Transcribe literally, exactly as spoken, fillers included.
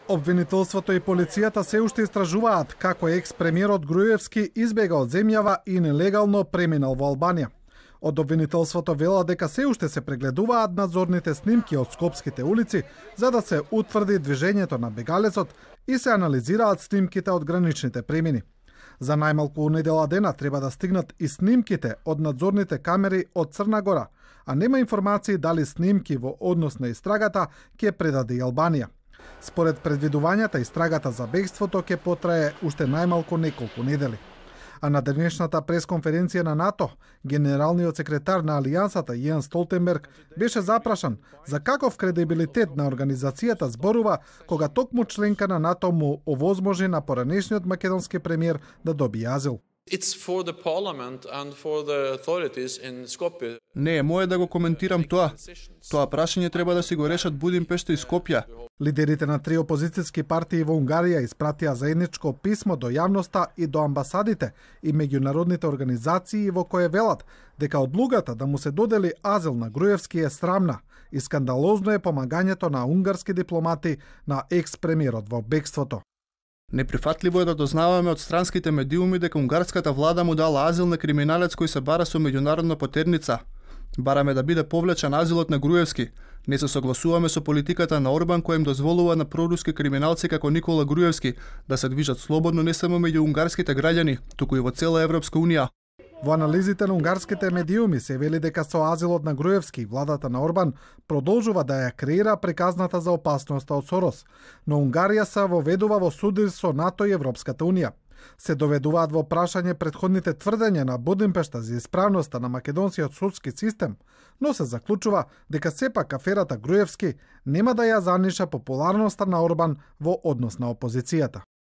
Обвинителството и полицијата се уште истражуваат како екс-премиерот Груевски избега од земјава и нелегално преминал во Албанија. Од обвинителството велат дека се уште се прегледуваат надзорните снимки од скопските улици за да се утврди движењето на бегалецот и се анализираат снимките од граничните премини. За најмалку недела дена треба да стигнат и снимките од надзорните камери од Црна Гора, а нема информации дали снимки во однос на истрагата ќе предаде и Албанија. Според предвидувањата, истрагата за бегството ќе потрае уште најмалку неколку недели. А на денешната пресконференција на НАТО, генералниот секретар на Алијансата Јенс Столтенберг беше запрашан за каков кредибилитет на организацијата зборува кога токму членка на НАТО му овозможи на поранешниот македонски премиер да добие азил. It's for the parliament and for the authorities in Skopje. Не е мое да го коментирам тоа. Тоа прашање треба да си го решат Будимпешта и Скопје. Лидерите на три опозицијски партии во Унгарија испратија заедничко писмо до јавноста и до амбасадите и меѓународните организации во кое велат дека одлугата да му се додели азил на Груевски е срамна и скандалозно е помагањето на унгарски дипломати на екс-премиерот во бегството. Неприфатливо е да дознаваме од странските медиуми дека унгарската влада му дала азил на криминалец кој се бара со меѓународна потерница. Бараме да биде повлечен азилот на Груевски. Не се согласуваме со политиката на Орбан која им дозволува на проруски криминалци како Никола Груевски да се движат слободно не само меѓу унгарските граѓани, туку и во цела Европска унија. Во анализите на унгарските медиуми се вели дека со азилот на Груевски владата на Орбан продолжува да ја креира приказната за опасноста од Сорос, но Унгарија се воведува во судир со НАТО и Европската унија. Се доведуваат во прашање претходните тврдења на Будимпешта за исправноста на македонскиот судски систем, но се заклучува дека сепак аферата Груевски нема да ја заниша популарноста на Орбан во однос на опозицијата.